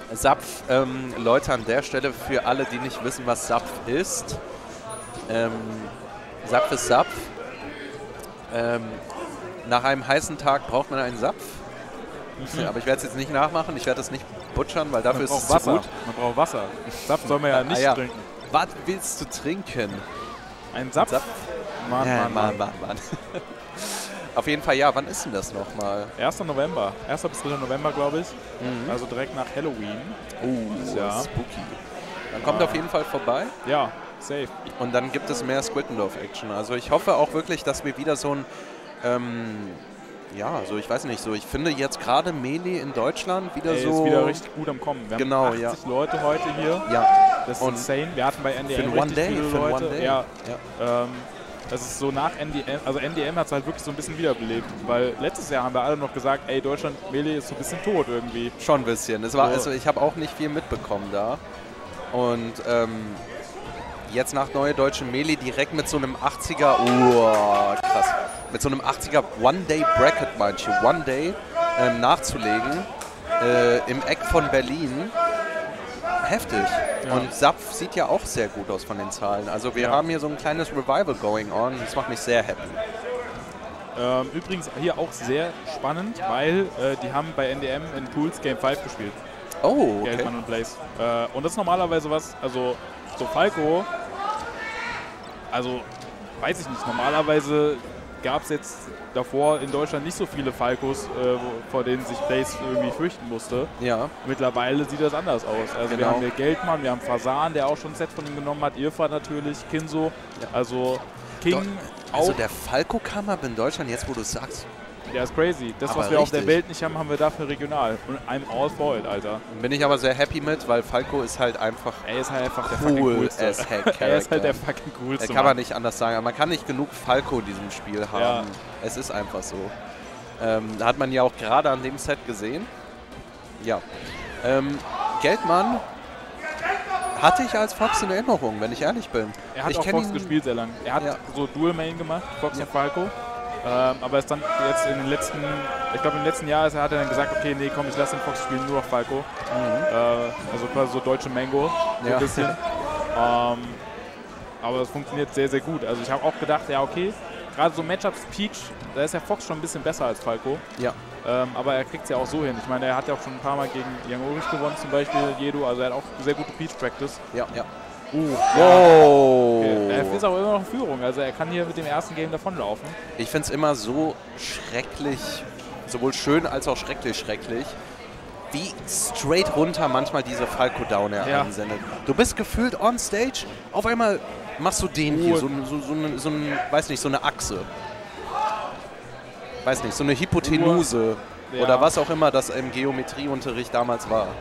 Zapf, Leute, an der Stelle für alle, die nicht wissen, was Zapf ist. Zapf ist Zapf. Nach einem heißen Tag braucht man einen Zapf. Aber ich werde es jetzt nicht nachmachen, ich werde es nicht butchern, weil dafür ist es zu gut. Man braucht Wasser. Zapf soll man ja nicht trinken. Was willst du trinken? Ein Zapf? Mann. Auf jeden Fall, ja, wann ist denn das nochmal? 1. November. 1. bis 3. November, glaube ich. Also direkt nach Halloween. Ja. Spooky. Dann kommt auf jeden Fall vorbei. Ja, safe. Und dann gibt es mehr Squittendorf-Action. Also ich hoffe auch wirklich, dass wir wieder so ein... ja, also ich weiß nicht, so ich finde jetzt gerade Melee in Deutschland wieder so... ist wieder richtig gut am Kommen. Wir haben 80 Leute heute hier. Ja. Das ist insane. Wir hatten bei NDM für richtig viele Leute. One Day. Ja. Das ist so nach NDM, also NDM hat es halt wirklich so ein bisschen wiederbelebt, weil letztes Jahr haben wir alle noch gesagt, ey, Deutschland Melee ist so ein bisschen tot irgendwie. Schon ein bisschen. Es war, also ich habe auch nicht viel mitbekommen da. Und jetzt nach Neue Deutsche Melee direkt mit so einem 80er, krass, mit so einem 80er One-Day-Bracket, manche, One-Day nachzulegen, im Eck von Berlin. Heftig. Ja. Und Zapf sieht ja auch sehr gut aus von den Zahlen. Also wir haben hier so ein kleines Revival going on. Das macht mich sehr happy. Übrigens hier auch sehr spannend, weil die haben bei NDM in Pools Game 5 gespielt. Oh, okay. Geldmann und Blaze. Und das ist normalerweise was, also so Falco, also weiß ich nicht, normalerweise gab es jetzt davor in Deutschland nicht so viele Falcos, vor denen sich Blaze irgendwie fürchten musste. Ja. Mittlerweile sieht das anders aus. Also wir haben hier Geldmann, wir haben Fasan, der auch schon ein Set von ihm genommen hat, Irfan natürlich, Kinzo, also King also der Falco-Come-Up in Deutschland, jetzt wo du es sagst. Der ist crazy. Das, aber was wir auf der Welt nicht haben, haben wir dafür regional. Und I'm all for it, Alter. Bin ich aber sehr happy mit, weil Falco ist halt einfach er ist halt einfach der cool fucking coolste. Er ist halt der fucking coolste. Kann man nicht anders sagen. Man kann nicht genug Falco in diesem Spiel haben. Ja. Es ist einfach so. Hat man ja auch gerade an dem Set gesehen. Ja. Geldmann hatte ich als Fox in Erinnerung, wenn ich ehrlich bin. Er hat auch Fox gespielt sehr lang. Er hat so Dual Main gemacht, Fox und Falco. Aber ist dann jetzt in den letzten, ich glaube im letzten Jahr hat er dann gesagt, okay, nee, komm, ich lasse den Fox spielen, nur noch Falco. Also quasi so deutsche Mango, so ein bisschen. Aber es funktioniert sehr, sehr gut. Also ich habe auch gedacht, ja okay, gerade so Matchups Peach, da ist der Fox schon ein bisschen besser als Falco. Ja. Aber er kriegt es ja auch so hin. Ich meine, er hat ja auch schon ein paar Mal gegen Young Ulrich gewonnen, zum Beispiel Jedo, also er hat auch sehr gute Peach Practice. Ja. Okay. Er ist aber immer noch in Führung, also er kann hier mit dem ersten Game davonlaufen. Ich finde es immer so schrecklich, sowohl schön als auch schrecklich, wie straight runter manchmal diese Falco-Downer ansendet. Du bist gefühlt on stage, auf einmal machst du den hier, so weiß nicht, so eine Achse. Weiß nicht, so eine Hypotenuse oder was auch immer das im Geometrieunterricht damals war.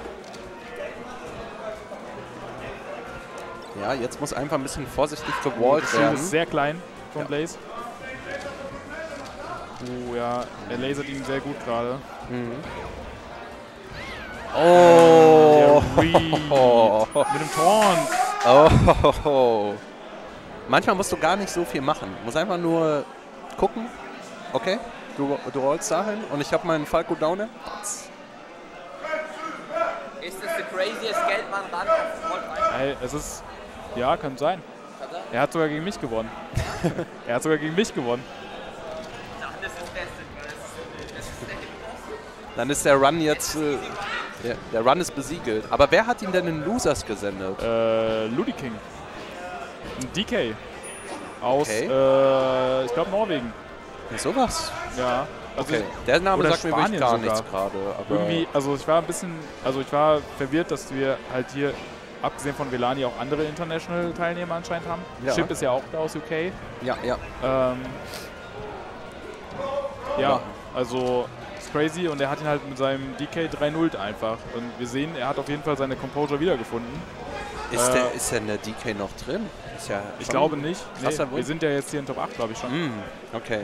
Ja, jetzt muss einfach ein bisschen vorsichtig gewallt werden. Das ist sehr klein von Blaze. Ja, er lasert ihn sehr gut gerade. Mit dem Taunt. Manchmal musst du gar nicht so viel machen. Du musst einfach nur gucken. Okay, du rollst dahin und ich habe meinen Falco Downer. Ist das der craziest Geldmann ran auf Volt 1? Ey, es ist... Ja, kann sein. Er hat sogar gegen mich gewonnen. Dann ist es beste. Dann ist der Run jetzt... der Run ist besiegelt. Aber wer hat ihn denn in Losers gesendet? Ludiking. Ein DK. Aus, ich glaube, Norwegen. Sowas? Ja. Also der Name sagt mir wirklich gar sogar. nichts gerade. Irgendwie, also ich war verwirrt, dass wir halt hier, abgesehen von Velani, auch andere International-Teilnehmer anscheinend haben. Ja. Chip ist ja auch da aus UK. Ja. Also ist crazy und er hat ihn halt mit seinem DK 3-0 einfach. Und wir sehen, er hat auf jeden Fall seine Composure wiedergefunden. Ist der in der DK noch drin? Ist ja ich glaube nicht. Nee, wir Wund. sind ja jetzt hier in Top 8, glaube ich schon. Okay.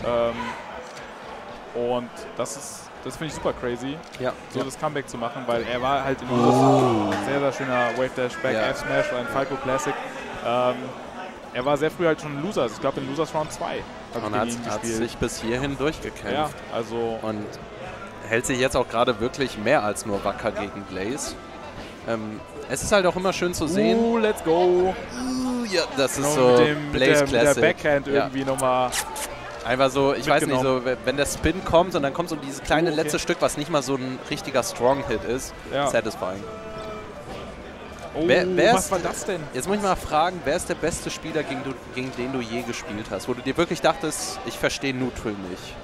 Und das finde ich super crazy, das Comeback zu machen, weil er war halt in sehr, sehr schöner Wave Dash Back F-Smash, ein Falco Classic. Er war sehr früh halt schon in Losers, ich glaube in Losers Round 2 und hat sich bis hierhin durchgekämpft. Ja, also und hält sich jetzt auch gerade wirklich mehr als nur wacker gegen Blaze. Es ist halt auch immer schön zu sehen. Let's go. Ja, das ist Genau, so mit der Blaze-Classic. Backhand irgendwie nochmal. Einfach so, ich weiß nicht, so, wenn der Spin kommt und dann kommt so dieses kleine letzte Stück, was nicht mal so ein richtiger Strong-Hit ist. Ja. Satisfying. Oh, was war das denn? Jetzt muss ich mal fragen, wer ist der beste Spieler, gegen den du je gespielt hast? Wo du dir wirklich dachtest, ich verstehe Neutral nicht.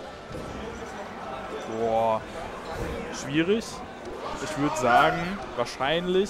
Boah, schwierig. Ich würde sagen, wahrscheinlich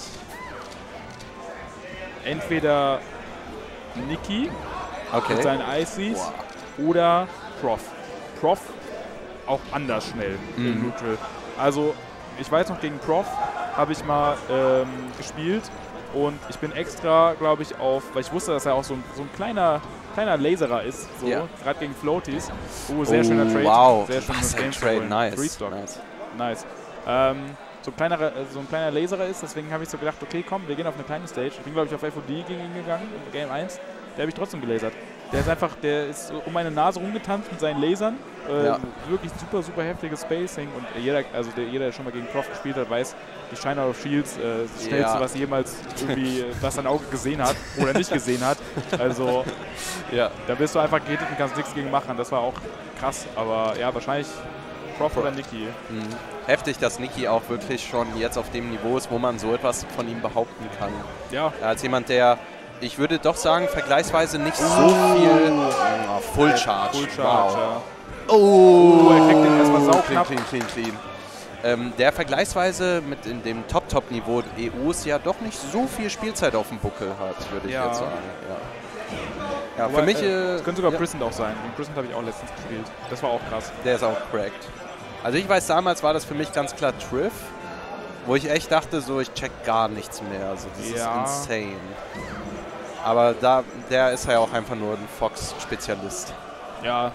entweder Niki mit seinen Ices oder Prof. Prof auch anders schnell im Neutral. Also, ich weiß noch, gegen Prof habe ich mal gespielt und ich bin extra, glaube ich, weil ich wusste, dass er auch so ein kleiner Laserer ist, so, gerade gegen Floaties. Sehr schöner Trade. Wow, sehr schönes Game Trade, nice. Nice. So ein kleiner Laserer ist, deswegen habe ich so gedacht, okay, komm, wir gehen auf eine kleine Stage. Ich bin, glaube ich, auf FOD gegen ihn gegangen, im Game 1. Der habe ich trotzdem gelasert. Der ist um meine Nase rumgetanzt mit seinen Lasern. Wirklich super, super heftiges Spacing. Und jeder, der schon mal gegen Prof gespielt hat, weiß, die Shine Out of Shields, das schnellste, was jemals irgendwie das sein Auge gesehen hat oder nicht gesehen hat. Also, da bist du einfach gehittet und kannst nichts gegen machen. Das war auch krass, aber ja, wahrscheinlich Prof oder Niki. Heftig, dass Niki auch wirklich schon jetzt auf dem Niveau ist, wo man so etwas von ihm behaupten kann. Ja. Als jemand, der, ich würde doch sagen, vergleichsweise nicht so viel Full Charge. Full Charge, ja. Er kriegt den erstmal sauknapp. Clean. Der vergleichsweise mit in dem Top-Niveau EUs ja doch nicht so viel Spielzeit auf dem Buckel hat, würde ich jetzt sagen. Ja, für mich... das könnte sogar Prisant auch sein. Den Prisant habe ich auch letztens gespielt. Das war auch krass. Der ist auch cracked. Also ich weiß, damals war das für mich ganz klar Triff, wo ich echt dachte, so ich check gar nichts mehr. Also das ist insane. Aber der ist ja auch einfach nur ein Fox-Spezialist. Ja.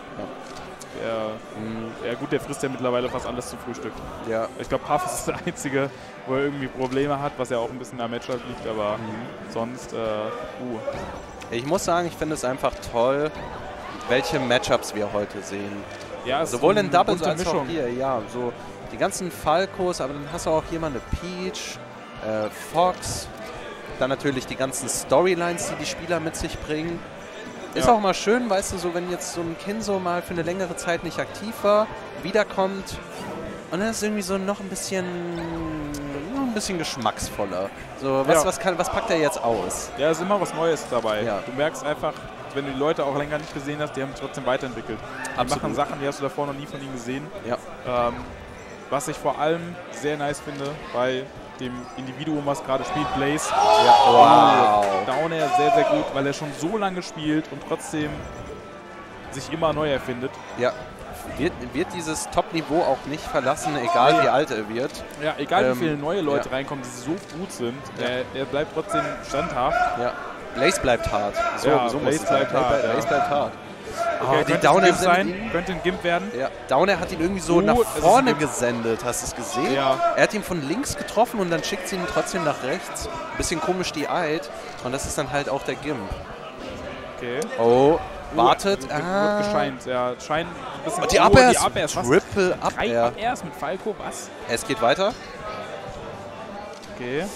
Gut, der frisst ja mittlerweile fast alles zum Frühstück. Ja. Ich glaube, Puff ist der Einzige, wo er irgendwie Probleme hat, was ja auch ein bisschen am Matchup liegt, aber sonst, Ich muss sagen, ich finde es einfach toll, welche Matchups wir heute sehen. Ja, sowohl in Doubles als auch hier, so die ganzen Falcos, aber dann hast du auch hier mal eine Peach, Fox, dann natürlich die ganzen Storylines, die Spieler mit sich bringen. Ist auch mal schön, weißt du, so wenn jetzt so ein Kinso mal für eine längere Zeit nicht aktiv war, wiederkommt und dann ist irgendwie so noch ein bisschen geschmacksvoller. So, was packt er jetzt aus? Ja, ist immer was Neues dabei. Ja. Du merkst einfach, wenn du die Leute auch länger nicht gesehen hast, die haben trotzdem weiterentwickelt. Die machen Sachen, die hast du davor noch nie von ihnen gesehen. Ja. Was ich vor allem sehr nice finde bei dem Individuum, was gerade spielt, Blaze. Down Air sehr, sehr gut, weil er schon so lange spielt und trotzdem sich immer neu erfindet. Ja. Wird dieses Top-Niveau auch nicht verlassen, egal wie alt er wird. Ja, egal wie viele neue Leute reinkommen, die so gut sind, er bleibt trotzdem standhaft. Ja. Blaze bleibt hart. So Blaze bleibt hart. Blaze bleibt hart. Okay, könnte ein Gimp werden. Ja. Downer hat ihn irgendwie so nach vorne gesendet, hast du es gesehen? Ja. Er hat ihn von links getroffen und dann schickt sie ihn trotzdem nach rechts. Bisschen komisch die Eit und das ist dann halt auch der Gimp. Okay. Oh, wartet. Wird gescheint, ja. Scheint ein bisschen die Up-Air ist Triple Up-Air. 3 Up-Airs mit Falco, was? Es geht weiter. Okay.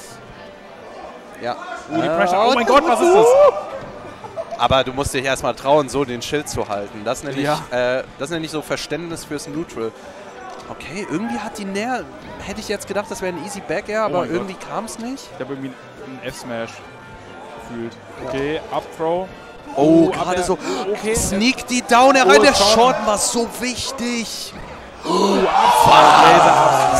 Ja. Die Pressure. Oh mein Gott, was ist das? Aber du musst dich erstmal trauen, so den Schild zu halten. Das nenne ich so Verständnis fürs Neutral. Okay, irgendwie hat die näher. Hätte ich jetzt gedacht, das wäre ein easy Back-Air, aber irgendwie kam es nicht. Ich habe irgendwie einen F-Smash gefühlt. Okay, Up-Throw. Oh, gerade so. Okay. Sneak die Down rein. Der Short war so wichtig. Laser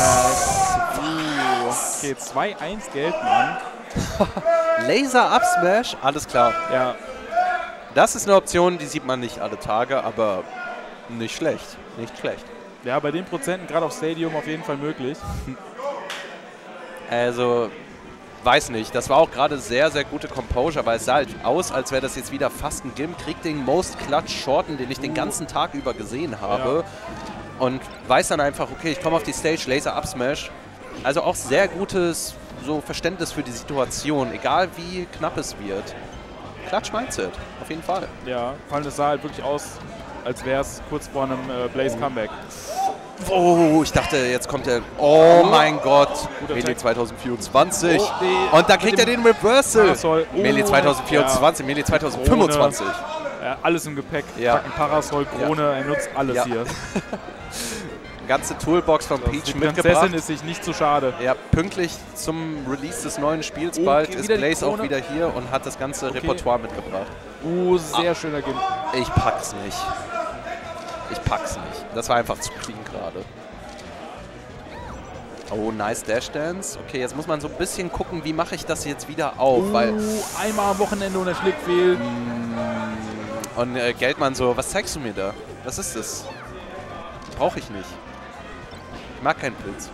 Okay, 2-1 Geldmann. Laser Up Smash, alles klar. Ja. Das ist eine Option, die sieht man nicht alle Tage, aber nicht schlecht. Nicht schlecht. Ja, bei den Prozenten gerade auf Stadium auf jeden Fall möglich. Also, weiß nicht. Das war auch gerade sehr, sehr gute Composure, weil es sah halt aus, als wäre das jetzt wieder fast ein Gimp. Kriegt den Most Clutch Shorten, den ich den ganzen Tag über gesehen habe. Ja. Und weiß dann einfach, okay, ich komme auf die Stage, Laser Up Smash. Also auch sehr gutes so Verständnis für die Situation, egal wie knapp es wird. Clutch Mindset, auf jeden Fall. Ja, vor allem das sah halt wirklich aus, als wäre es kurz vor einem Blaze Comeback. Oh, ich dachte, jetzt kommt der... Oh mein Gott. Guter Melee Tag. 2024. Oh, nee. Und da kriegt er den Reversal. Parasol. Oh, Melee 2024, Melee 2025. Ja, alles im Gepäck. Ja. Packen Parasol, Krone, er nutzt alles Ja. hier. Ganze Toolbox von Die Peach Prinzessin mitgebracht. ist sich nicht zu schade. Ja, pünktlich zum Release des neuen Spiels Oh, bald geht ist wieder die Blaze auch Krone. wieder hier und hat das ganze Repertoire mitgebracht. Sehr schöner Gimp. Ich pack's nicht. Ich pack's nicht. Das war einfach zu clean gerade. Oh, nice Dash Dance. Okay, jetzt muss man so ein bisschen gucken, wie mache ich das jetzt wieder auf, weil... Einmal am Wochenende und der Schlick fehlt. Und Geldmann so, was zeigst du mir da? Was ist das? Brauche ich nicht. Ich mag keinen Pilz.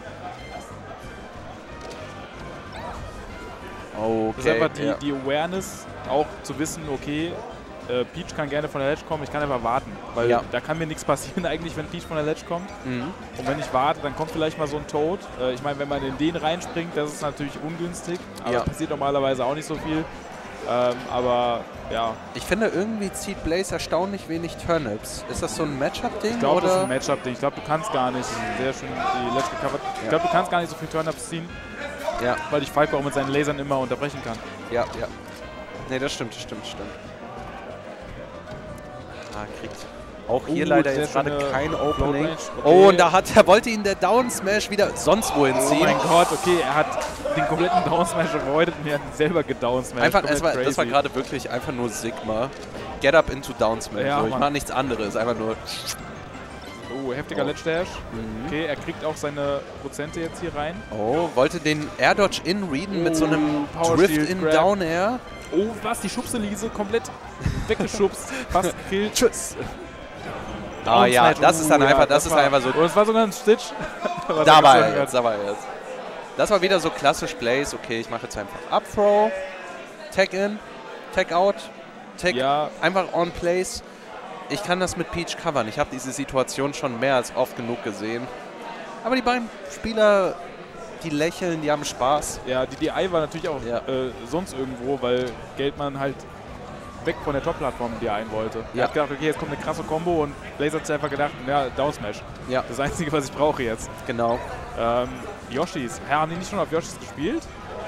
Okay, Das ist einfach die Awareness, auch zu wissen, okay, Peach kann gerne von der Ledge kommen, ich kann einfach warten. Weil Ja. da kann mir nichts passieren eigentlich, wenn Peach von der Ledge kommt. Mhm. Und wenn ich warte, dann kommt vielleicht mal so ein Toad. Ich meine, wenn man in den reinspringt, das ist natürlich ungünstig. Aber Ja. passiert normalerweise auch nicht so viel. Aber ja, Ich finde, irgendwie zieht Blaze erstaunlich wenig Turnips. Ist das so ein Matchup-Ding? ich glaube, das ist oder? ein Matchup-Ding. Ich glaube, du kannst gar nicht, sehr schön die Ledge gecovert. Ich glaube, du kannst gar nicht so viel Turn-Ups ziehen, Ja, weil ich Falco auch mit seinen Lasern immer unterbrechen kann. ja, ja. Nee, das stimmt. Ah, kriegt auch hier leider sehr jetzt gerade schöne kein Float Opening. Range. Okay. Oh, und da wollte ihn der Down Smash wieder sonst wohin Oh ziehen. mein Gott, okay, er hat den kompletten Downsmash avoided und er hat ihn selber gedownsmashed. Einfach, Komplett das war crazy. gerade wirklich einfach nur Sigma. Get up into Down Smash. Ja, so, ich Mann. mache nichts anderes. Einfach nur... Oh, heftiger Ledge Dash. Mhm. Okay, er kriegt auch seine Prozente jetzt hier rein. Oh, wollte den Air Dodge in readen mit so einem Power Drift Shield in Grab. Down Air. Oh, was? Die Schubselise komplett weggeschubst. Fast gekillt. Tschüss. Ah ja, das ist dann einfach, das ist einfach so... Oh, das war sogar ein Stitch. was Da war gezogen er jetzt, hat. da war er jetzt. Das war wieder so klassisch Blaze. Okay, ich mache jetzt einfach Up-Throw, Tag-In, Tag-Out, Tag Ja. einfach on-place. Ich kann das mit Peach covern. Ich habe diese Situation schon mehr als oft genug gesehen. Aber die beiden Spieler, die lächeln, die haben Spaß. Ja, die DI war natürlich auch Ja. sonst irgendwo, weil Geldmann halt weg von der Top-Plattform DI wollte. Ja. Er hat gedacht, okay, jetzt kommt eine krasse Combo und Blaze hat sich einfach gedacht, ja, Downsmash. Ja, Das Einzige, was ich brauche jetzt. genau. Yoshis. Haben die nicht schon auf Yoshis gespielt?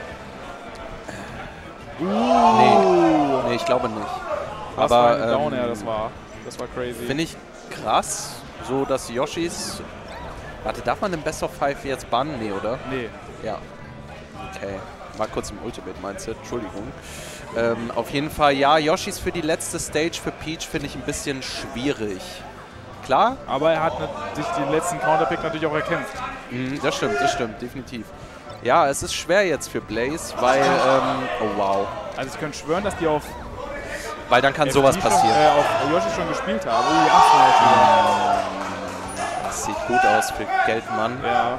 Nee, ich glaube nicht. Was Aber, für ein Down Air das war. Das war crazy. Finde ich krass, so dass Yoshis... Warte, darf man im Best of 5 jetzt bannen? Nee, oder? Nee. Ja. Okay. War kurz im Ultimate-Mindset, Entschuldigung. Auf jeden Fall, ja, Yoshis für die letzte Stage für Peach finde ich ein bisschen schwierig. Klar? Aber er hat sich den letzten Counterpick natürlich auch erkämpft. Das stimmt, definitiv. Ja, es ist schwer jetzt für Blaze, weil, oh wow. Also ich könnte schwören, dass die auf Weil dann kann sowas FD passieren. Schon, auf Yoshi schon gespielt haben. Oh, Ach, Das sieht gut aus für Geldmann. ja.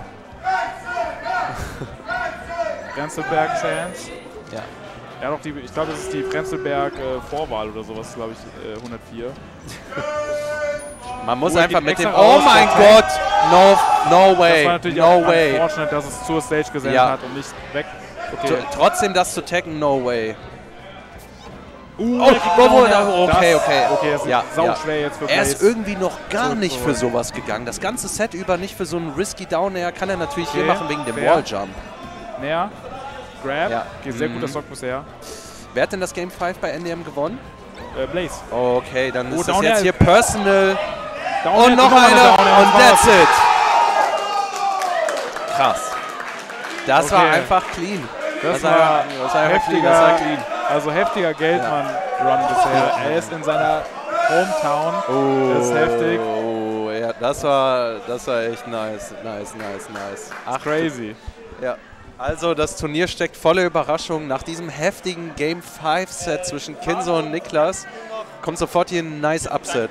Prenzlberg Chance. Ja. Ja, doch, ich glaube, das ist die Prenzlberg Vorwahl oder sowas, glaube ich, 104. Man muss Oh, er einfach geht mit dem... extra Oh raus, mein der Gott! No Das way! war natürlich No auch way! unfortunate, dass es zur Stage gesendet Ja. hat und nicht weg. Okay. Trotzdem das zu taggen, no way. Oh, okay. Okay, das ist Ja, sau ja. schwer jetzt für Er Blaze. ist irgendwie noch gar Zurück nicht für sowas gegangen. Das ganze Set über nicht für so einen risky Down Air kann er natürlich hier Okay, machen wegen dem fair. Walljump. Näher. Grab. Ja. Okay, sehr guter Stock bisher. Wer hat denn das Game 5 bei NDM gewonnen? Blaze. Okay, dann ist das Down jetzt Air. hier Personal. Down Und Air, noch nochmal eine. Down Air, Und das that's war's. it. Krass. Das war Okay. einfach clean. Das war heftiger. Das war clean. Also heftiger Geldmann-Run bisher. Er ist in seiner Hometown. Das ist heftig. Oh, ja, das war echt nice. Ach, Crazy. Ja. Also das Turnier steckt voller Überraschung. Nach diesem heftigen Game 5 Set zwischen Kinzo und Niklas kommt sofort hier ein nice Upset.